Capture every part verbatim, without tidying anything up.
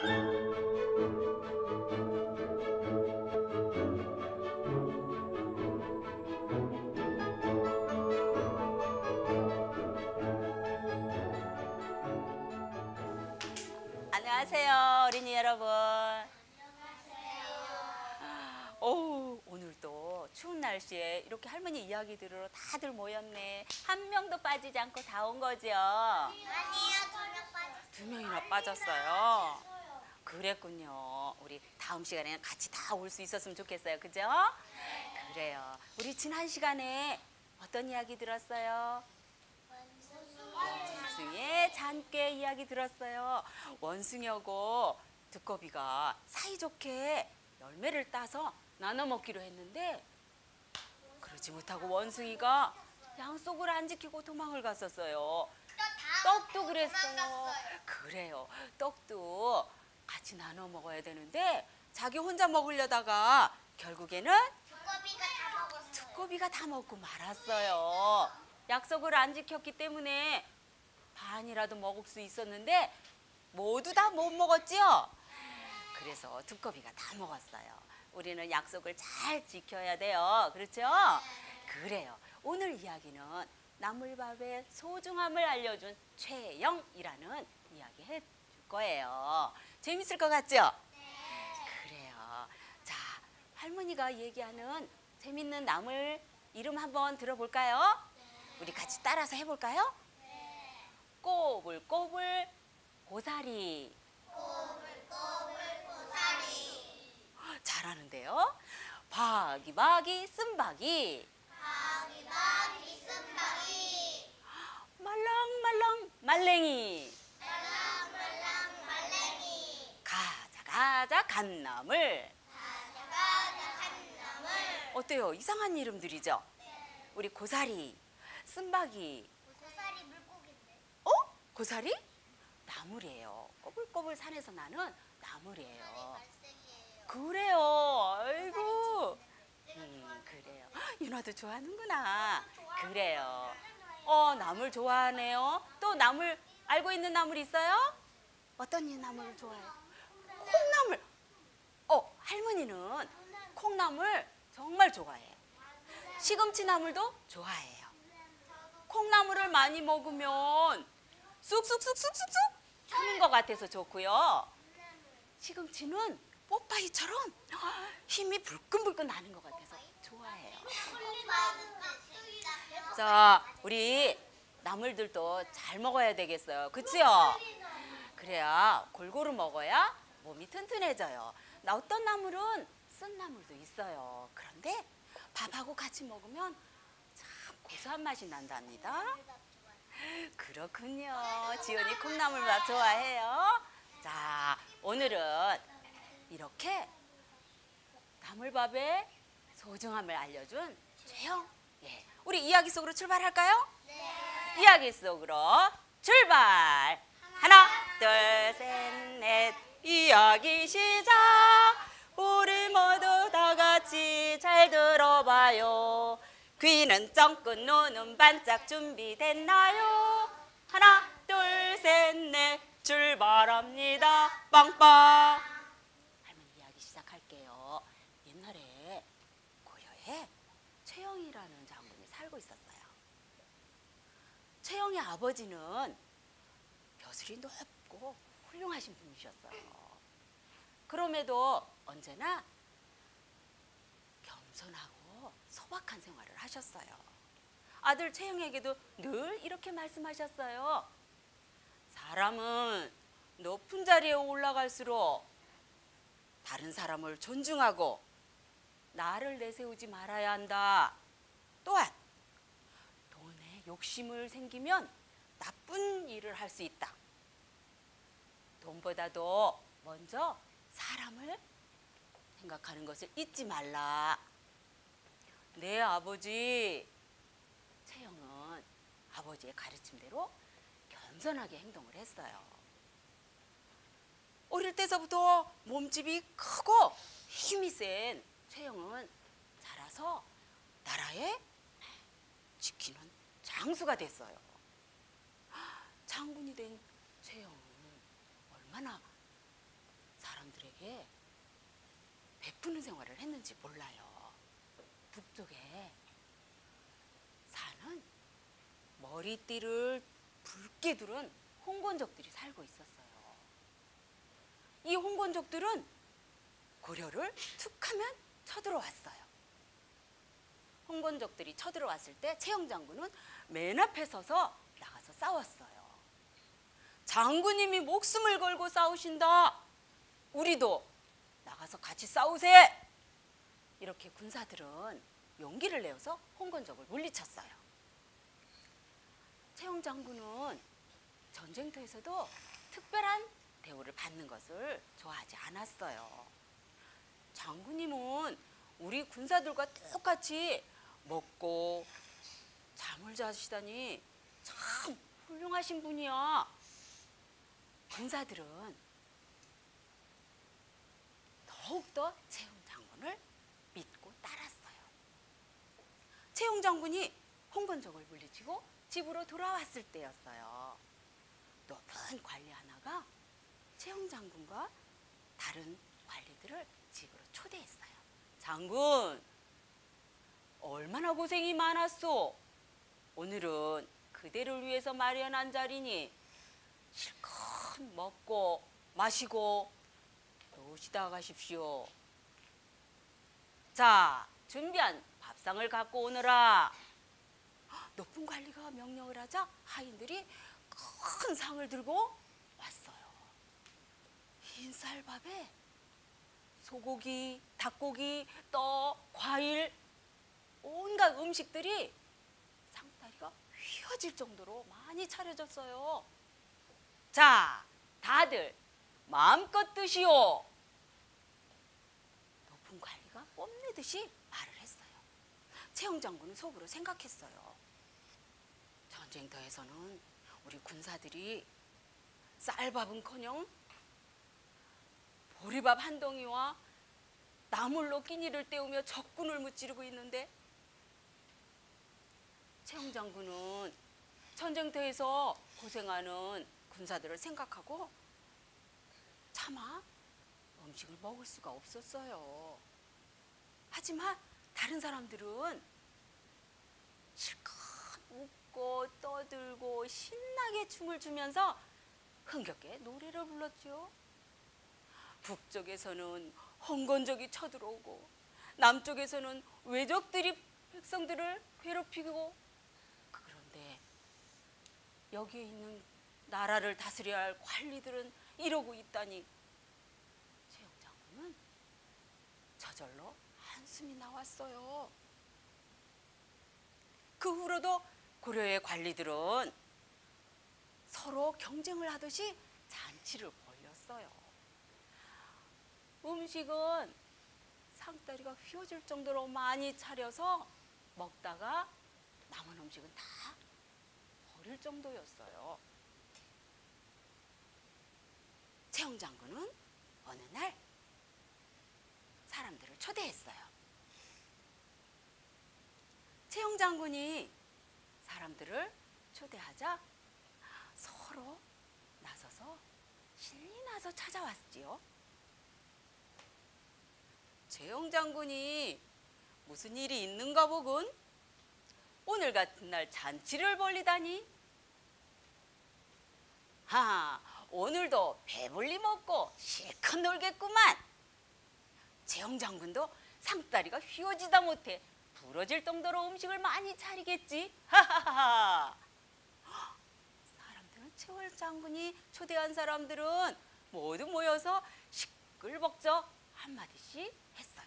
안녕하세요, 어린이 여러분. 오, 오늘도 추운 날씨에 이렇게 할머니 이야기 들으러 다들 모였네. 한 명도 빠지지 않고 다 온 거죠? 아니요, 두 명 빠졌어요. 두 명이나 빠졌어요. 그랬군요. 우리 다음 시간에는 같이 다 올 수 있었으면 좋겠어요. 그죠? 그래요. 우리 지난 시간에 어떤 이야기 들었어요? 원숭이의 잔꾀 이야기 들었어요. 원숭이하고 두꺼비가 사이좋게 열매를 따서 나눠 먹기로 했는데 그러지 못하고 원숭이가 약속을 안 지키고 도망을 갔었어요. 떡도 그랬어요. 그래요. 떡도 같이 나눠 먹어야 되는데 자기 혼자 먹으려다가 결국에는 두꺼비가 다 먹었어요. 두꺼비가 다 먹고 말았어요. 약속을 안 지켰기 때문에 반이라도 먹을 수 있었는데 모두 다 못 먹었지요. 그래서 두꺼비가 다 먹었어요. 우리는 약속을 잘 지켜야 돼요. 그렇죠? 그래요. 오늘 이야기는 나물밥의 소중함을 알려준 최영이라는 이야기 해줄 거예요. 재밌을 것 같죠? 그래요. 자, 할머니가 얘기하는 재밌는 나물 이름 한번 들어볼까요? 우리 같이 따라서 해볼까요? 꼬불꼬불 고사리. 꼬불꼬불 고사리. 잘하는데요. 바기바기 쓴바기. 바기바기 쓴바기. 말랑말랑 말랭이. 말랑말랑 말랭이. 가자 가자 갓나물. 가자 가자 갓나물. 어때요? 이상한 이름들이죠? 우리 고사리, 쓴바기. 고사리 물고기인데. 어? 고사리? 나물이에요. 꼬불꼬불 산에서 나는 나물이에요. 갈색이에요. 그래요. 아이고. 음, 그래요. 윤아도 좋아하는구나. 그래요. 어, 나물 좋아하네요. 또 나물 알고 있는 나물 있어요? 어떤 이 나물을 좋아해요? 콩나물. 어, 할머니는 콩나물 정말 좋아해요. 시금치 나물도 좋아해요. 콩나물을 많이 먹으면 쑥쑥쑥쑥쑥쑥 하는 것 같아서 좋고요. 시금치는 뽀빠이처럼 힘이 불끈불끈 나는 것 같아서 좋아해요. 자, 우리 나물들도 잘 먹어야 되겠어요. 그치요? 그래야 골고루 먹어야 몸이 튼튼해져요. 나 어떤 나물은 쓴 나물도 있어요. 그런데 밥하고 같이 먹으면 참 고소한 맛이 난답니다. 그렇군요. 지연이 콩나물밥 좋아해요. 자, 오늘은 이렇게 나물밥의 소중함을 알려준 최영. 예, 우리 이야기 속으로 출발할까요? 네. 이야기 속으로 출발. 하나, 둘, 셋, 넷. 이야기 시작. 우리 모두 다 같이 잘 들어봐요. 귀는 쫑긋 눈은 반짝 준비됐나요? 하나 둘 셋 넷 출발합니다. 빵빵. 할머니 이야기 시작할게요. 옛날에 고려에 최영이라는 장군이 살고 있었어요. 최영의 아버지는 벼슬이 높고 훌륭하신 분이셨어요. 그럼에도 언제나 겸손하고 소박한 생활을 하셨어요. 아들 최영에게도 늘 이렇게 말씀하셨어요. 사람은 높은 자리에 올라갈수록 다른 사람을 존중하고 나를 내세우지 말아야 한다. 또한 돈에 욕심을 생기면 나쁜 일을 할 수 있다. 돈보다도 먼저 사람을 생각하는 것을 잊지 말라. 내 아버지 최영은 아버지의 가르침대로 겸손하게 행동을 했어요. 어릴 때서부터 몸집이 크고 힘이 센 최영은 자라서 나라에 지키는 장수가 됐어요. 장군이 된 최영은 얼마나 북쪽에 베푸는 생활을 했는지 몰라요. 북쪽에 사는 머리띠를 붉게 두른 홍건족들이 살고 있었어요. 이 홍건족들은 고려를 툭하면 쳐들어왔어요. 홍건족들이 쳐들어왔을 때 최영 장군은 맨 앞에 서서 나가서 싸웠어요. 장군님이 목숨을 걸고 싸우신다. 우리도 나가서 같이 싸우세. 이렇게 군사들은 용기를 내어서 홍건족을 물리쳤어요. 최영 장군은 전쟁터에서도 특별한 대우를 받는 것을 좋아하지 않았어요. 장군님은 우리 군사들과 똑같이 먹고 잠을 자시다니 참 훌륭하신 분이야. 군사들은 더욱더 최영 장군을 믿고 따랐어요. 최영 장군이 홍건족을 물리치고 집으로 돌아왔을 때였어요. 높은 관리 하나가 최영 장군과 다른 관리들을 집으로 초대했어요. 장군, 얼마나 고생이 많았소. 오늘은 그대를 위해서 마련한 자리니 실컷 먹고 마시고 노시다 가십시오. 자, 준비한 밥상을 갖고 오너라. 높은 관리가 명령을 하자 하인들이 큰 상을 들고 왔어요. 흰쌀밥에 소고기, 닭고기, 떡, 과일, 온갖 음식들이 상다리가 휘어질 정도로 많이 차려졌어요. 자, 다들 마음껏 드시오. 높은 관리가 뽐내듯이 말을 했어요. 최영 장군은 속으로 생각했어요. 전쟁터에서는 우리 군사들이 쌀밥은커녕 보리밥 한 덩이와 나물로 끼니를 때우며 적군을 무찌르고 있는데, 최영 장군은 전쟁터에서 고생하는 군사들을 생각하고 차마 음식을 먹을 수가 없었어요. 하지만 다른 사람들은 실컷 웃고 떠들고 신나게 춤을 추면서 흥겹게 노래를 불렀죠. 북쪽에서는 홍건족이 쳐들어오고 남쪽에서는 외적들이 백성들을 괴롭히고, 그런데 여기에 있는 나라를 다스려야 할 관리들은 이러고 있다니 최영 장군은 저절로 한숨이 나왔어요. 그 후로도 고려의 관리들은 서로 경쟁을 하듯이 잔치를 벌였어요. 음식은 상다리가 휘어질 정도로 많이 차려서 먹다가 남은 음식은 다 버릴 정도였어요. 최영 장군은 어느 날 사람들을 초대했어요. 최영 장군이 사람들을 초대하자 서로 나서서 신이 나서 찾아왔지요. 최영 장군이 무슨 일이 있는가 보군. 오늘 같은 날 잔치를 벌리다니. 하, 오늘도 배불리 먹고 실컷 놀겠구만. 최영 장군도 상다리가 휘어지다 못해 부러질 정도로 음식을 많이 차리겠지. 하하하. 사람들은 최영 장군이 초대한 사람들은 모두 모여서 시끌벅적 한마디씩 했어요.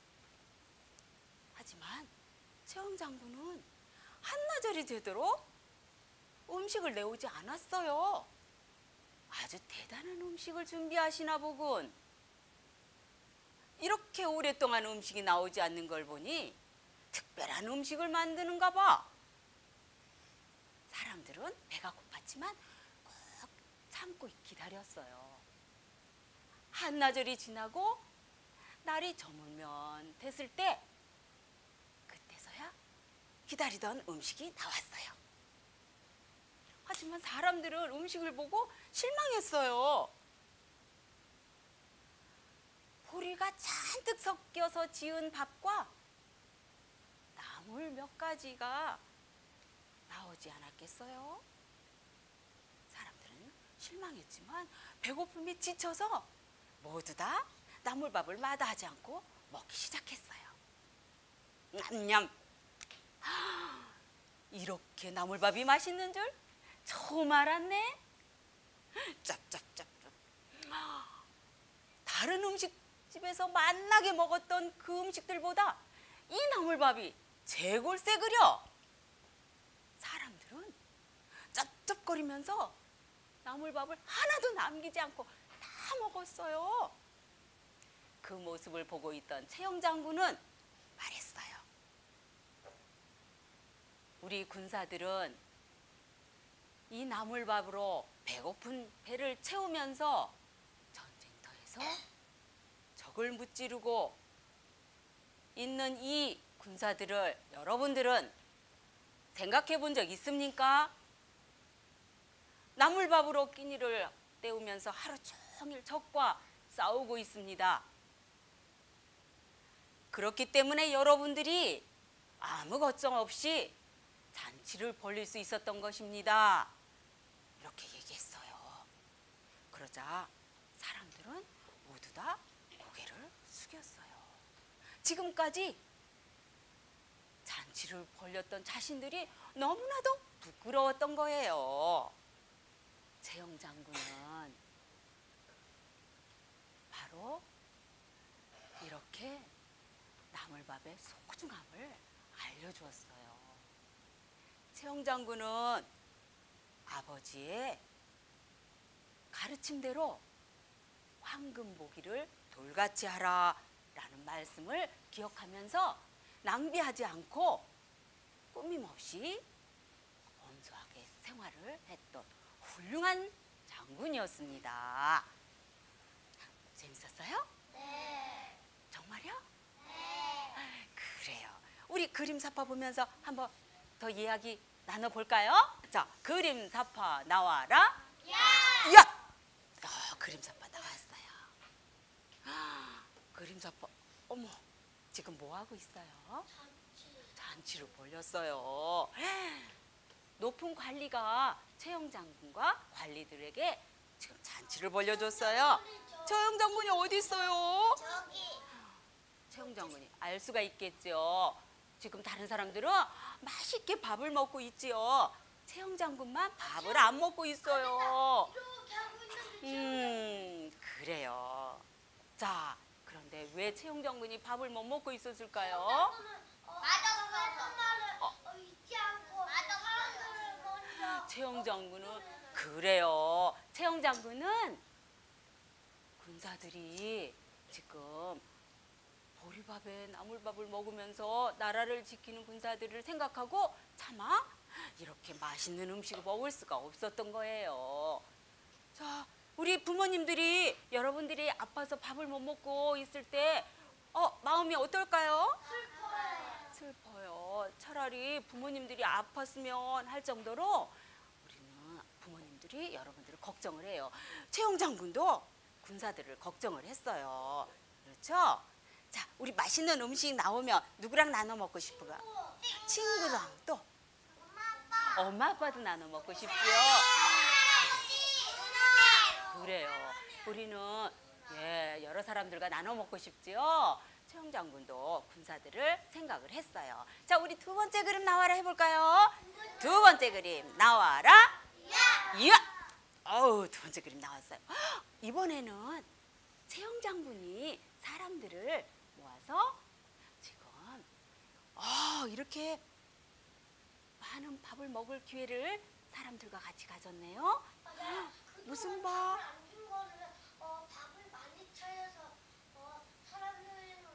하지만 최영 장군은 한나절이 되도록 음식을 내오지 않았어요. 아주 대단한 음식을 준비하시나 보군. 이렇게 오랫동안 음식이 나오지 않는 걸 보니 특별한 음식을 만드는가 봐. 사람들은 배가 고팠지만 꼭 참고 기다렸어요. 한나절이 지나고 날이 저물면 됐을 때 그때서야 기다리던 음식이 나왔어요. 하지만 사람들은 음식을 보고 실망했어요. 보리가 잔뜩 섞여서 지은 밥과 나물 몇 가지가 나오지 않았겠어요? 사람들은 실망했지만 배고픔이 지쳐서 모두 다 나물밥을 마다하지 않고 먹기 시작했어요. 냠냠. 이렇게 나물밥이 맛있는 줄 처음 알았네. 짭짭짭짭. 다른 음식집에서 맛나게 먹었던 그 음식들보다 이 나물밥이 제골세그려. 사람들은 짭짭거리면서 나물밥을 하나도 남기지 않고 다 먹었어요. 그 모습을 보고 있던 최영 장군은 말했어요. 우리 군사들은 이 나물밥으로 배고픈 배를 채우면서 전쟁터에서 적을 무찌르고 있는 이 군사들을 여러분들은 생각해 본 적 있습니까? 나물밥으로 끼니를 때우면서 하루 종일 적과 싸우고 있습니다. 그렇기 때문에 여러분들이 아무 걱정 없이 잔치를 벌릴 수 있었던 것입니다. 이렇게 얘기했어요. 그러자 사람들은 모두 다 고개를 숙였어요. 지금까지 잔치를 벌렸던 자신들이 너무나도 부끄러웠던 거예요. 최영 장군은 바로 이렇게 나물밥의 소중함을 알려주었어요. 최영 장군은 아버지의 가르침대로 황금 보기를 돌같이 하라 라는 말씀을 기억하면서 낭비하지 않고 꾸밈없이 온수하게 생활을 했던 훌륭한 장군이었습니다. 재밌었어요? 네. 정말요? 네. 그래요. 우리 그림사파 보면서 한번 더 이야기 나눠볼까요? 자, 그림사파 나와라. 야! 야! 어, 그림사파 나왔어요. 아, 그림사파, 어머, 지금 뭐 하고 있어요? 잔치. 잔치를 벌렸어요. 높은 관리가 최영 장군과 관리들에게 지금 잔치를 벌려줬어요. 최영 장군이 어디 있어요? 저기. 최영 장군이 알 수가 있겠죠. 지금 다른 사람들은 맛있게 밥을 먹고 있지요. 최영 장군만 밥을 안 먹고 있어요. 이렇게 하고 있는데. 음, 그래요. 자, 그런데 왜 최영 장군이 밥을 못 먹고 있었을까요? 맛없어서 말을 어, 잊지 않고 사람들을 먼저. 최영 장군은 그래요. 최영 장군은 군사들이 지금 보리밥에 나물밥을 먹으면서 나라를 지키는 군사들을 생각하고 차마 이렇게 맛있는 음식을 먹을 수가 없었던 거예요. 자, 우리 부모님들이 여러분들이 아파서 밥을 못 먹고 있을 때 어, 마음이 어떨까요? 슬퍼요. 슬퍼요. 차라리 부모님들이 아팠으면 할 정도로 우리는 부모님들이 여러분들을 걱정을 해요. 최영 장군도 군사들을 걱정을 했어요. 그렇죠? 자, 우리 맛있는 음식 나오면 누구랑 나눠 먹고 싶은가? 친구랑 또 엄마 아빠. 엄마 아빠도 나눠 먹고 싶지요. 그래요. 우리는 예, 여러 사람들과 나눠 먹고 싶지요. 최영 장군도 군사들을 생각을 했어요. 자, 우리 두 번째 그림 나와라 해볼까요? 두 번째 그림 나와라. 이야! 어우, 두 번째 그림 나왔어요. 헉, 이번에는 최영 장군이 사람들을 모아서 지금 어, 이렇게 많은 밥을 먹을 기회를 사람들과 같이 가졌네요. 무슨 밥? 안준 거를 어, 밥을 많이 차려서 어, 사람들이랑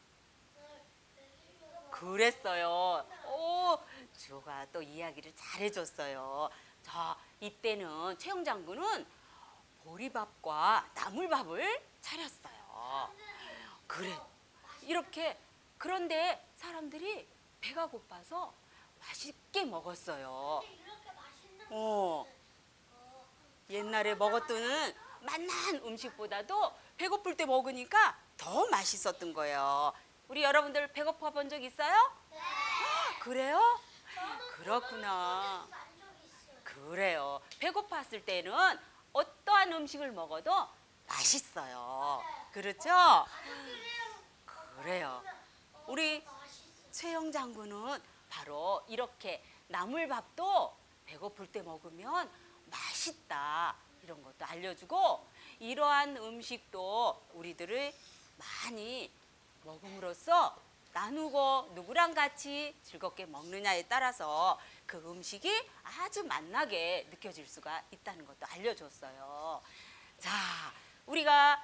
그랬어요. 오, 주호가 또 이야기를 잘해줬어요. 자, 이때는 최영 장군은 보리밥과 나물밥을 차렸어요. 그래, 이렇게 그런데 사람들이 배가 고파서 맛있게 먹었어요. 이렇게 맛있는 어, 옛날에 먹었던 맛난 음식보다도 배고플 때 먹으니까 더 맛있었던 거예요. 우리 여러분들 배고파 본 적 있어요? 네. 그래요? 저는 그렇구나. 만족이 있어요. 그래요. 배고팠을 때는 어떠한 음식을 먹어도 맛있어요. 그렇죠? 가족들이랑 그래요. 우리 최영 장군은 바로 이렇게 나물밥도 배고플 때 먹으면 맛있다 이런 것도 알려주고, 이러한 음식도 우리들을 많이 먹음으로써 나누고 누구랑 같이 즐겁게 먹느냐에 따라서 그 음식이 아주 맛나게 느껴질 수가 있다는 것도 알려줬어요. 자, 우리가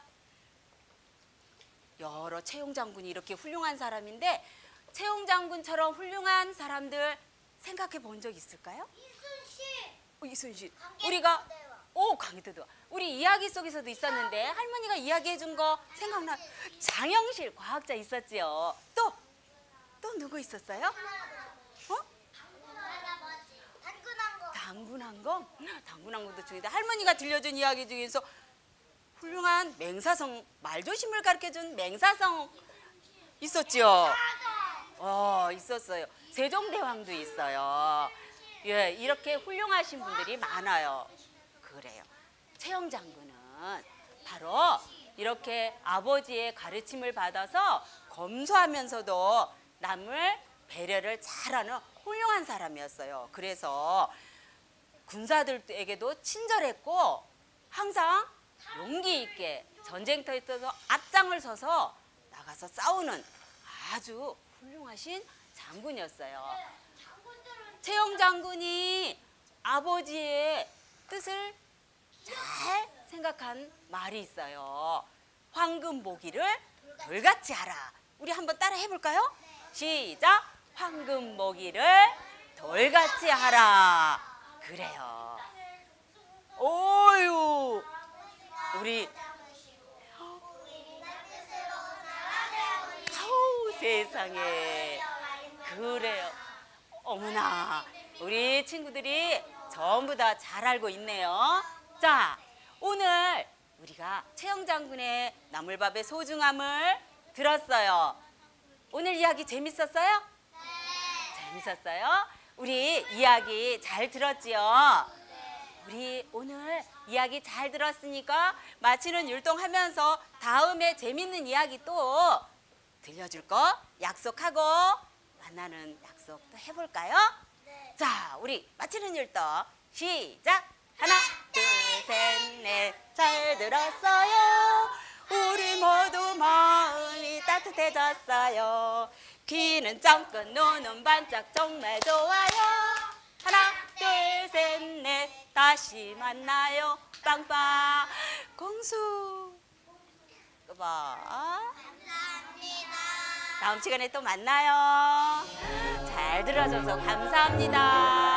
여러 채용 장군이 이렇게 훌륭한 사람인데, 채용 장군처럼 훌륭한 사람들 생각해 본 적 있을까요? 이순신. 어, 이순신. 강계대왕. 우리가 오 강희대도 우리 이야기 속에서도 있었는데 할머니가 이야기해 준 거 생각나. 장영실 과학자 있었지요. 또 또 누구 있었어요? 어? 당근한 거. 당군항검? 당군항검도 중인데 할머니가 들려준 이야기 중에서 훌륭한 맹사성, 말조심을 가르쳐준 맹사성 있었지요. 어 있었어요. 세종대왕도 있어요. 예, 이렇게 훌륭하신 분들이 많아요. 그래요. 채영 장군은 바로 이렇게 아버지의 가르침을 받아서 검소하면서도 남을 배려를 잘하는 훌륭한 사람이었어요. 그래서 군사들에게도 친절했고 항상 용기 있게 전쟁터에 있어서 앞장을 서서 나가서 싸우는 아주 훌륭하신 장군이었어요. 채영 장군이 아버지의 뜻을 잘 생각한 말이 있어요. 황금보기를 돌같이 하라. 우리 한번 따라 해볼까요? 시작! 황금보기를 돌같이 하라. 그래요. 오유, 우리 아우 세상에 그래요. 어머나, 우리 친구들이 전부 다 잘 알고 있네요. 자, 오늘 우리가 채영 장군의 나물밥의 소중함을 들었어요. 오늘 이야기 재밌었어요? 네. 재밌었어요? 우리 이야기 잘 들었지요? 우리 오늘 이야기 잘 들었으니까 마치는 율동하면서 다음에 재밌는 이야기 또 들려줄 거 약속하고 만나는 약속도 해볼까요? 네. 자, 우리 마치는 율동 시작! 하나, 둘, 셋, 넷. 잘 들었어요. 우리 모두 마음이 따뜻해졌어요. 귀는 쫑긋, 눈은 반짝, 정말 좋아요. 하나, 둘, 셋, 넷. 다시 만나요. 빵빵. 공수. 또 봐. 감사합니다. 다음 시간에 또 만나요. 잘 들어줘서 감사합니다.